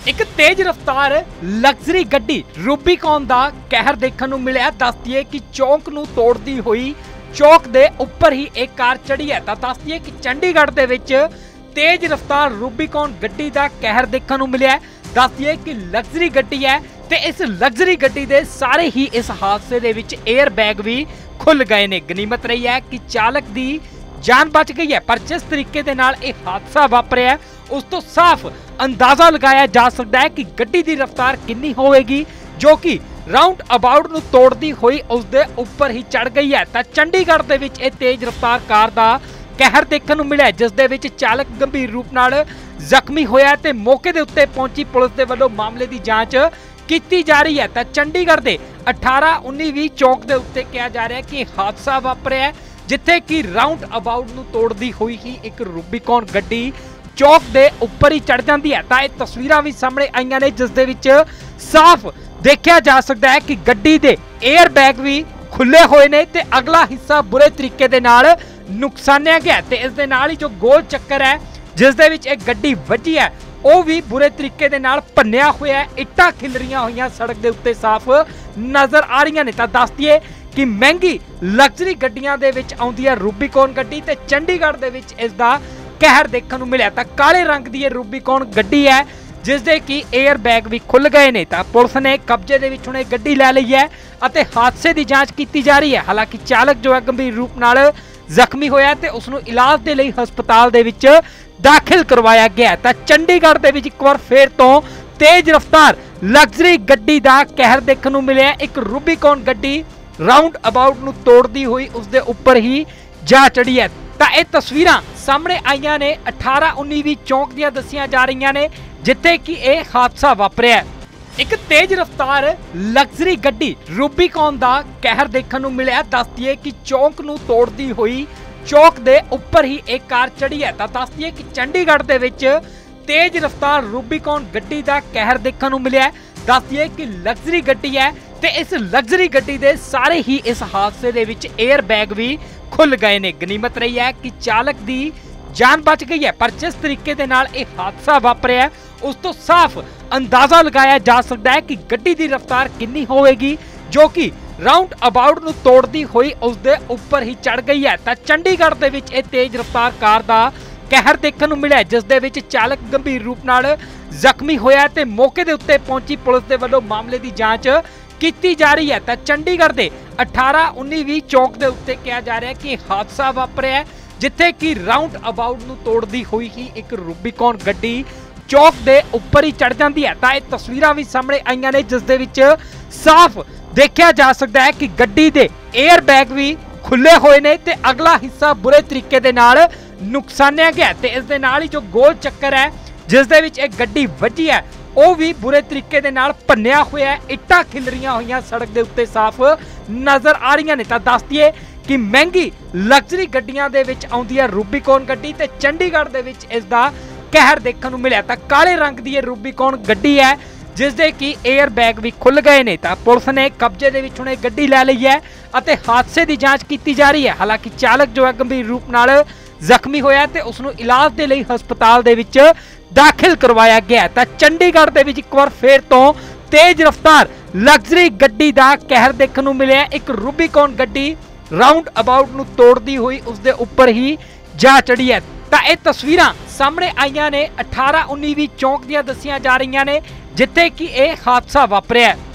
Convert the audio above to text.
एक तेज रफ्तार लग्जरी गड्डी रूबीकॉन का कहर देखने को मिले। दस दिए कि चौक नूं तोड़ती हुई चौक के उपर ही एक कार चढ़ी है। दस दिए कि चंडीगढ़ के विच तेज रफ्तार रूबीकॉन गड्डी का कहर देखने को मिले। दस दिए कि लग्जरी गड्डी है ते इस लग्जरी गड्डी के सारे ही इस हादसे दे विच एयर बैग भी खुल गए ने। गनीमत रही है कि चालक की जान बच गई है, पर जिस तरीके दे नाल यह हादसा वापरिया है उस तो साफ अंदाजा लगाया जा सकता है कि गड्डी की रफ्तार कितनी होगी, जो कि राउंड अबाउट नूं तोड़ती हुई उसके उपर ही चढ़ गई है। तो चंडीगढ़ दे विच इह तेज रफ्तार कार का कहर देखने को मिला, जिस दे विच चालक गंभीर रूप नाल जख्मी होया ते मौके दे उत्ते पहुंची पुलिस दे वल्लों मामले की जांच की जा रही है। तो चंडीगढ़ के 18, 19, 20 चौक के उत्ते कहा जा रहा है कि हादसा वापरिया है, जिथे कि राउंड अबाउट नूं तोड़ती हुई ही एक रूबीकॉन गड्डी चौक के उपर ही चढ़ जाती है। तो यह तस्वीरां भी सामने आईयां ने, जिस दे विच साफ देखा जा सकता है कि गड्डी के एयर बैग भी खुले हुए ने ते अगला हिस्सा बुरे तरीके दे नाल नुकसानिया गया। ते इस दे नाल ही जो गोल चक्कर है जिस दे विच एक गड्डी वजी है वह भी बुरे तरीके दे नाल भन्निया होया है। इट्टां खिलरियां हुई सड़क के उत्ते साफ नजर आ रही ने। तो दस दिए कि महंगी लग्जरी गड्डियां दे विच आउंदी है रूबीकॉन गड्डी ते चंडीगढ़ दे विच इसदा कहर देखने को मिला। तो काले रंग की रूबीकॉन गड्डी है जिसके कि एयर बैग भी खुल गए ने। तो पुलिस ने कब्जे दे विच हुणे गड्डी लै लई है अते हादसे की जांच की जा रही है। हालांकि चालक जो है गंभीर रूप नाल जख्मी होया ते उसनूं इलाज के लिए हस्पताल दे विच दाखिल करवाया गया। तो चंडीगढ़ दे विच एक बार फिर तो तेज रफ्तार लग्जरी गड्डी का कहर देखने को मिले। एक रूबीकॉन गड्डी राउंड अबाउट नूं तोड़ती हुई उसके उपर ही जा चढ़ी है। तो यह तस्वीरां सामने आईयां ने 18, 19, 20 चौक दियां दसियां जा रही ने, जिथे कि यह हादसा वापरिया है। एक तेज रफ्तार लग्जरी गड्डी रूबीकॉन का कहर देखने को मिले। दस दिए कि चौक नूं तोड़ती हुई चौक के उपर ही एक कार चढ़ी है। तो दस दिए कि चंडीगढ़ के विच तेज रफ्तार रूबीकॉन गड्डी का कहर देखने को मिले। दस दिए कि लग्जरी गड्डी है ते इस लग्जरी गड्डी के सारे ही इस हादसे दे विच एयर बैग भी खुल गए ने। गनीमत रही है कि चालक की जान बच गई है, पर जिस तरीके दे नाल यह हादसा वापरिया है उस तो साफ अंदाजा लगाया जा सकता है कि गड्डी की रफ्तार कितनी होगी, जो कि राउंड अबाउट नूं तोड़ती हुई उसके उपर ही चढ़ गई है। तो चंडीगढ़ के विच इह तेज रफ्तार कार का कहर देखने को मिला, जिस दे विच चालक गंभीर रूप नाल जख्मी होया ते मौके के उत्ते पहुंची पुलिस दे वल्लों मामले की जांच की जा रही है। तो चंडीगढ़ के 18, 19, 20 चौक के उत्ते कहा जा रहा है कि हादसा वापरिया है, जिथे कि राउंड अबाउट नूं तोड़ती हुई ही एक रूबीकॉन गड्डी चौक के उपर ही चढ़ जाती है। तो यह तस्वीरां भी सामने आईयां ने, जिस दे विच साफ देखा जा सकता है कि गड्डी के एयर बैग भी खुले हुए ने ते अगला हिस्सा बुरे तरीके दे नाल नुकसानिया गया। ते इस दे नाल ही जो गोल चक्कर है जिस दे विच एक गड्डी वजी है वह भी बुरे तरीके दे नाल भन्निया होया है। इट्टां खिलरियां हुई सड़क के उत्ते साफ नजर आ रही ने। तो दस दिए कि महंगी लग्जरी गड्डियां दे विच आउंदी है रूबीकॉन गड्डी ते चंडीगढ़ दे विच इसदा कहर देखने को मिला। तो काले रंग की रूबीकॉन गड्डी है जिसके कि एयर बैग भी खुल गए ने। तो पुलिस ने कब्जे दे विच हुणे गड्डी लै लई है अते हादसे की जांच की जा रही है। हालांकि चालक जो है गंभीर रूप नाल जख्मी होया ते उसनूं इलाज के लिए हस्पताल दे विच दाखिल करवाया गया। तो चंडीगढ़ के विच एक बार फिर तो तेज रफ्तार लग्जरी गड्डी का कहर देखने को मिले। एक रूबीकॉन गड्डी राउंड अबाउट नूं तोड़ती हुई उसके उपर ही जा चढ़ी है। तो यह तस्वीरां सामने आईयां ने 18, 19, 20 चौक दियां दसियां जा रही ने, जिथे कि यह हादसा वापरिया है।